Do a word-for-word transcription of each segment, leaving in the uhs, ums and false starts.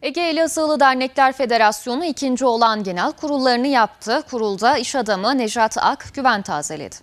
Ege Elazığlı Dernekler Federasyonu ikinci olan genel kurullarını yaptı. Kurulda iş adamı Nejat Ak güven tazeledi.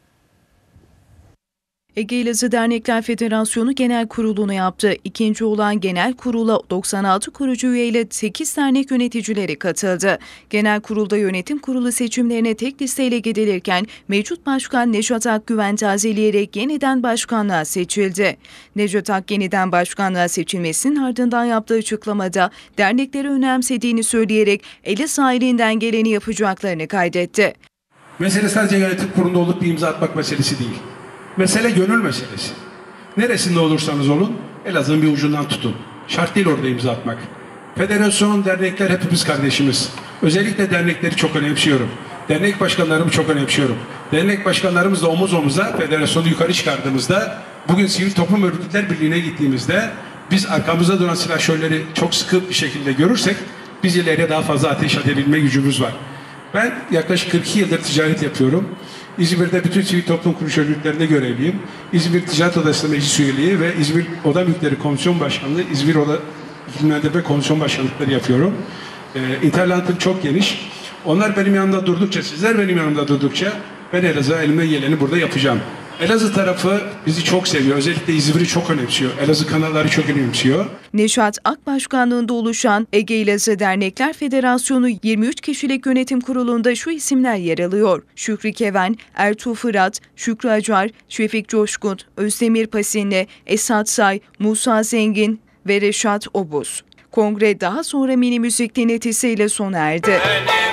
Ege Elazığ Dernekler Federasyonu Genel Kurulu'nu yaptı. İkinci olan genel kurula doksan altı kurucu üyeyle sekiz dernek yöneticileri katıldı. Genel kurulda yönetim kurulu seçimlerine tek listeyle gidilirken mevcut başkan Nejat Ak güven tazeleyerek yeniden başkanlığa seçildi. Nejat Ak yeniden başkanlığa seçilmesinin ardından yaptığı açıklamada dernekleri önemsediğini söyleyerek Elazığ ailesinden geleni yapacaklarını kaydetti. Mesele sadece yönetim kurulunda olup bir imza atmak meselesi değil. Mesele gönül meselesi. Neresinde olursanız olun Elazığ'ın bir ucundan tutun. Şart değil orada imza atmak. Federasyon, dernekler hepimiz kardeşimiz. Özellikle dernekleri çok önemsiyorum. Dernek başkanlarımı çok önemsiyorum. Dernek başkanlarımızla omuz omuza federasyonu yukarı çıkardığımızda, bugün Sivil Toplum Örgütler Birliği'ne gittiğimizde biz arkamızda duran silahşörleri çok sıkı bir şekilde görürsek biz ileriye daha fazla ateş edebilme gücümüz var. Ben yaklaşık kırk iki yıldır ticaret yapıyorum. İzmir'de bütün sivil toplum kuruluş örgütlerinde görevliyim. İzmir Ticaret Odası Meclis Üyeliği ve İzmir Oda Mülkleri Komisyon Başkanlığı, İzmir Oda İklimlendirme Komisyon Başkanlıkları yapıyorum. Ee, İnterlantım çok geniş. Onlar benim yanımda durdukça, sizler benim yanımda durdukça ben Elazığ'a elimden geleni burada yapacağım. Elazığ tarafı bizi çok seviyor. Özellikle İzmir'i çok önemsiyor. Elazığ kanalları çok önemsiyor. Nejat Ak başkanlığında oluşan Ege Elazığ Dernekler Federasyonu yirmi üç kişilik yönetim kurulunda şu isimler yer alıyor: Şükrü Keven, Ertuğ Fırat, Şükrü Acar, Şefik Coşkun, Özdemir Pasinli, Esat Say, Musa Zengin ve Reşat Obuz. Kongre daha sonra mini müzik dinletisiyle sona erdi.